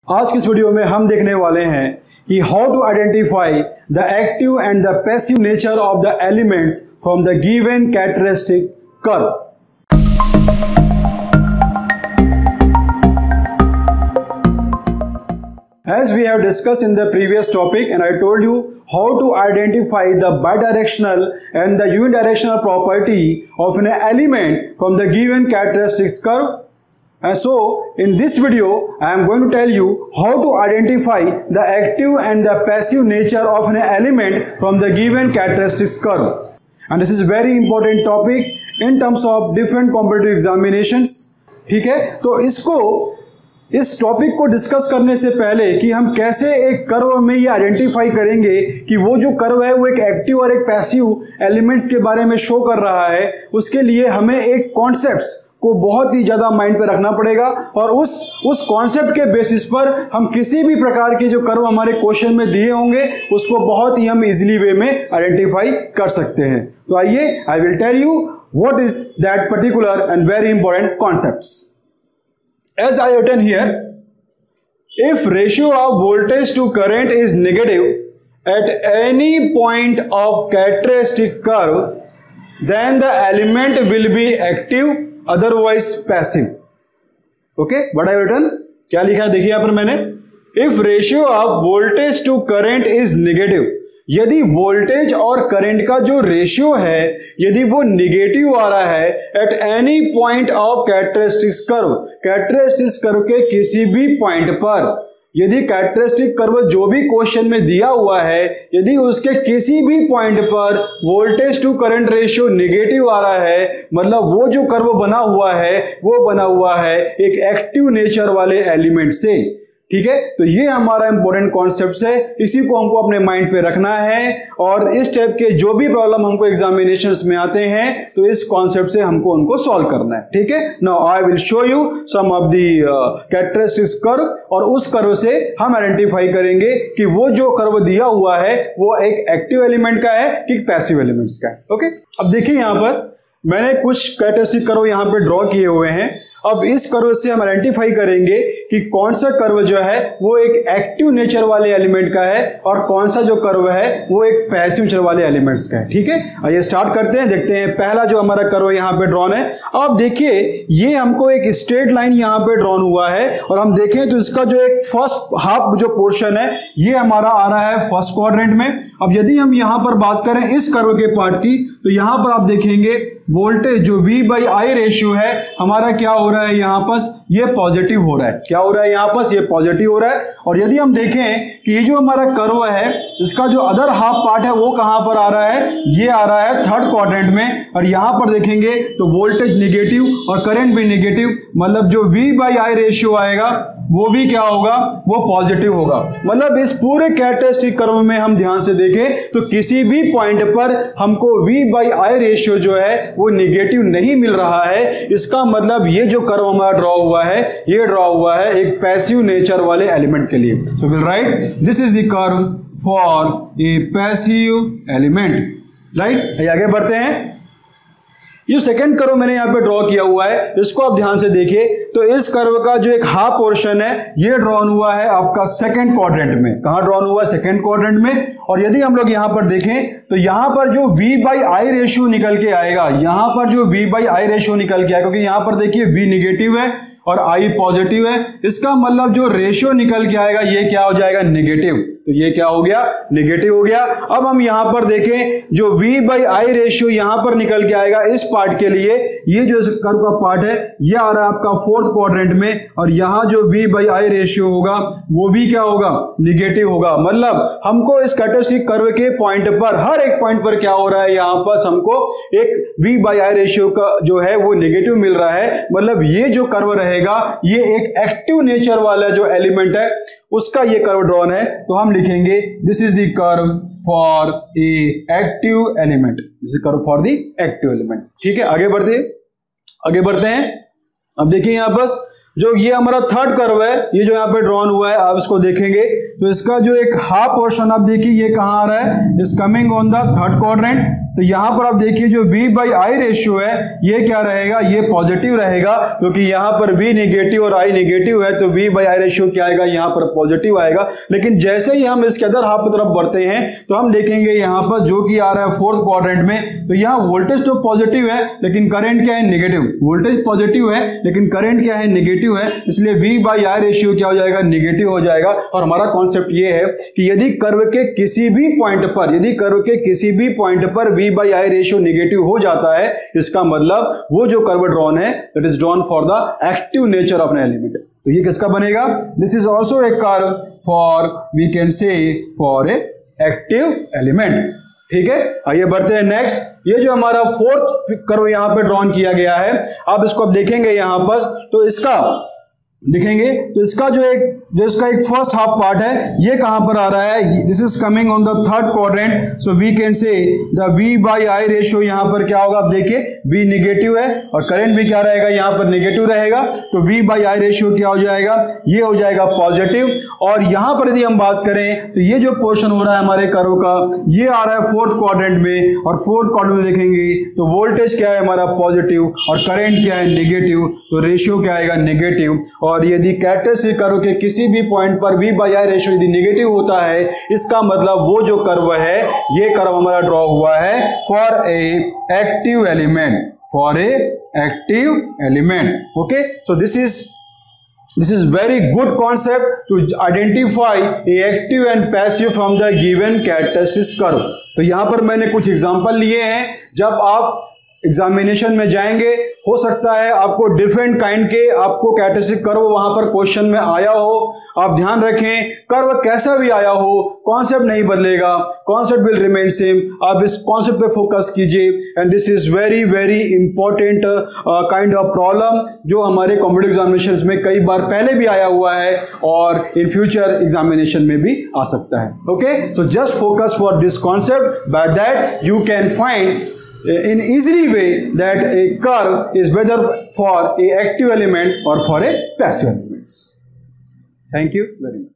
आज की इस वीडियो में हम देखने वाले हैं कि how to identify the active and the passive nature of the elements from the given characteristic curve. As we have discussed in the previous topic, and I told you how to identify the bidirectional and the unidirectional property of an element from the given characteristics curve. And so, in this video, I am going to tell you how to identify the active and the passive nature of an element from the given characteristics curve. And this is a very important topic in terms of different competitive examinations. ठीक है, तो इस topic को discuss करने से पहले कि हम कैसे एक कर्व में ये आइडेंटिफाई करेंगे कि वो जो कर्व है वो एक एक्टिव और एक पैसिव एलिमेंट्स के बारे में शो कर रहा है, उसके लिए हमें एक कॉन्सेप्ट्स को बहुत ही ज़्यादा माइंड पे रखना पड़ेगा और उस कॉन्सेप्ट के बेसिस पर हम किसी भी प्रकार के जो कर्व हमारे क्वेश्चन में दिए होंगे उसको बहुत ही हम इजीली वे में आइडेंटिफाई कर सकते हैं। तो आइए, I will tell you what is that particular and very important concepts. As I written here, if ratio of voltage to current is negative at any point of characteristic curve, then the element will be active, otherwise passive. Okay, what I written? क्या लिखा है देखिए यहाँ पर मैंने, if ratio of voltage to current is negative, यदि voltage और current का जो रेशियो है यदि वो निगेटिव आ रहा है at any point of characteristics curve के किसी भी पॉइंट पर, यदि कैरेक्टरिस्टिक कर्व जो भी क्वेश्चन में दिया हुआ है यदि उसके किसी भी पॉइंट पर voltage to current ratio negative आ रहा है, मतलब वो जो कर्व बना हुआ है वो बना हुआ है एक एक्टिव नेचर वाले एलिमेंट से। ठीक है, तो ये हमारा इंपॉर्टेंट कॉन्सेप्ट है, इसी को हमको अपने माइंड पे रखना है और इस टाइप के जो भी प्रॉब्लम हमको एग्जामिनेशंस में आते हैं तो इस कॉन्सेप्ट से हमको उनको सॉल्व करना है। ठीक है, now I will show you some of the characteristics curve और उस कर्व से हम आइडेंटिफाई करेंगे कि वो जो कर्व दिया हुआ है वो एक एक्टिव एलिमेंट का है कि पैसिव एलिमेंट्स का है। ओके, अब देखिए यहाँ पर मैंने कुछ कैरेक्टरिस्टिक कर्व यहाँ पे ड्रॉ किए हुए हैं। अब इस कर्व से हम आइडेंटिफाई करेंगे कि कौन सा कर्व जो है वो एक एक्टिव नेचर वाले एलिमेंट का है और कौन सा जो कर्व है वो एक पैसिव नेचर वाले एलिमेंट्स का है। ठीक है, आइए स्टार्ट करते हैं, देखते हैं पहला जो हमारा कर्व यहाँ पे ड्रॉन है। अब देखिए ये हमको एक स्ट्रेट लाइन यहाँ पे ड्रॉन हुआ है और हम देखें तो इसका जो एक फर्स्ट हाफ जो पोर्शन है ये हमारा आ रहा है फर्स्ट क्वाड्रेंट में। अब यदि हम यहाँ पर बात करें इस कर्व के पार्ट की तो यहाँ पर आप देखेंगे वोल्टेज जो V/I रेशियो है हमारा क्या हो रहा है यहाँ पर, ये पॉजिटिव हो रहा है। क्या हो रहा है यहाँ पर, ये पॉजिटिव हो रहा है। और यदि हम देखें कि ये जो हमारा कर्व है इसका जो अदर हाफ पार्ट है वो कहाँ पर आ रहा है, ये आ रहा है थर्ड क्वाड्रेंट में और यहाँ पर देखेंगे तो वोल्टेज निगेटिव और करंट भी निगेटिव, मतलब जो V/I रेशियो आएगा वो भी क्या होगा, वो पॉजिटिव होगा। मतलब इस पूरे कैरेक्टरिस्टिक कर्व में हम ध्यान से देखें तो किसी भी पॉइंट पर हमको V/I रेशियो जो है वो निगेटिव नहीं मिल रहा है। इसका मतलब ये जो कर्व हमारा ड्रॉ हुआ है ये ड्रॉ हुआ है एक पैसिव नेचर वाले एलिमेंट के लिए। So will write this is the curve for a passive element. Right, आगे बढ़ते हैं। ये सेकंड कर्व मैंने यहाँ पे ड्रॉ किया हुआ है, इसको आप ध्यान से देखिए तो इस कर्व का जो एक हाफ पोर्शन है ये ड्रॉन हुआ है आपका सेकंड क्वाड्रेंट में। कहाँ ड्रॉन हुआ है, सेकंड क्वाड्रेंट में। और यदि हम लोग यहाँ पर देखें तो यहाँ पर जो V/I रेशियो निकल के आएगा, यहाँ पर जो V/I रेशियो निकल के आएगा, क्योंकि यहाँ पर देखिए V निगेटिव है और I पॉजिटिव है, इसका मतलब जो रेशियो निकल के आएगा ये क्या हो जाएगा, निगेटिव। तो ये क्या हो गया, निगेटिव हो गया। अब हम यहां पर देखें जो V/I रेशियो यहां पर निकल के आएगा इस पार्ट के लिए, ये जो कर्व का पार्ट है ये आ रहा है आपका फोर्थ क्वाड्रेंट में और यहां जो V/I रेशियो होगा वो भी क्या होगा, निगेटिव होगा। मतलब हमको इस कैरेक्टरिस्टिक कर्व के पॉइंट पर हर एक पॉइंट पर क्या हो रहा है, यहां पर हमको एक V/I रेशियो का जो है वो निगेटिव मिल रहा है। मतलब ये जो कर्व रहेगा ये एक एक्टिव नेचर वाला जो एलिमेंट है उसका ये कर्व ड्रॉन है। तो हम लिखेंगे this is the curve for a active element, this is curve for the active element. ठीक है, आगे बढ़ते हैं। अब देखिए यहाँ पर जो ये हमारा थर्ड कर्व है ये जो यहाँ पे ड्रॉन हुआ है आप इसको देखेंगे तो इसका जो एक हाफ पोर्शन आप देखिए ये कहाँ आ रहा है, is coming on the third quadrant. तो यहाँ पर आप देखिए जो V/I रेशियो है ये क्या रहेगा, ये पॉजिटिव रहेगा, क्योंकि यहाँ पर V नेगेटिव और I नेगेटिव है, तो V/I रेशियो क्या आएगा, यहाँ पर पॉजिटिव आएगा। लेकिन जैसे ही हम इसके अदर हाफ की तरफ बढ़ते हैं तो हम देखेंगे यहाँ पर जो कि आ रहा है फोर्थ क्वाड्रेंट में, तो यहाँ वोल्टेज तो पॉजिटिव है लेकिन करंट क्या है, नेगेटिव। वोल्टेज पॉजिटिव है लेकिन करंट क्या है, नेगेटिव है, इसलिए V/I रेशियो क्या हो जाएगा, नेगेटिव हो जाएगा। और हमारा कॉन्सेप्ट ये है कि यदि कर्व के किसी भी पॉइंट पर V/I रेशियो नेगेटिव हो जाता है, इसका मतलब वो जो कर्व ड्रॉन है that is drawn for the active nature of an element. तो ये किसका बनेगा, this is also a curve for, we can say for a active element. ठीक है, आइए बढ़ते हैं नेक्स्ट। ये जो हमारा फोर्थ कर्व यहां पे ड्रॉन किया गया है, आप इसको अब देखेंगे यहां पर, तो इसका देखेंगे तो इसका जो इसका एक फर्स्ट हाफ पार्ट है ये कहां पर आ रहा है, this is coming on the third quadrant, so we can say the V/I ratio यहां पर क्या होगा, आप देखिए V नेगेटिव है और करंट भी क्या रहेगा, यहां पर नेगेटिव रहेगा, तो V/I रेशियो क्या हो जाएगा, ये हो जाएगा पॉजिटिव। और यहां पर यदि हम बात करें तो ये जो पोर्शन हो रहा है हमारे कर्व का, ये आ रहा है फोर्थ क्वाड्रेंट में, और फोर्थ क्वाड्रेंट में देखेंगे तो वोल्टेज क्या है हमारा पॉजिटिव और करंट क्या है नेगेटिव, तो रेशियो क्या आएगा, नेगेटिव। और यदि कैरेक्टरिस्टिक कर्व के किसी भी पॉइंट पर V/I रेशियो यदि नेगेटिव होता है, इसका मतलब वो जो कर्व है, ये कर्व हमारा ड्रॉ हुआ है for a active element, for a active element. Okay, so this is very good concept to identify a active and passive from the given characteristics curve। तो यहां पर मैंने कुछ एग्जांपल लिए हैं, जब आप एग्जामिनेशन में जाएंगे हो सकता है आपको डिफरेंट काइंड के आपको कैरेक्टरिस्टिक कर्व वहां पर क्वेश्चन में आया हो। आप ध्यान रखें, कर्व कैसा भी आया हो कॉन्सेप्ट नहीं बदलेगा, कॉन्सेप्ट विल रिमेन सेम। आप इस कॉन्सेप्ट पे फोकस कीजिए, and this is very very important kind of problem जो हमारे कॉम्पिटिटिव एग्जामिनेशन में कई बार पहले भी आया हुआ है और इन फ्यूचर एग्जामिनेशन में भी आ सकता है। Okay, so just focus for this concept, by that you can find in easily way that a curve is whether for a active element or for a passive element. Thank you very much.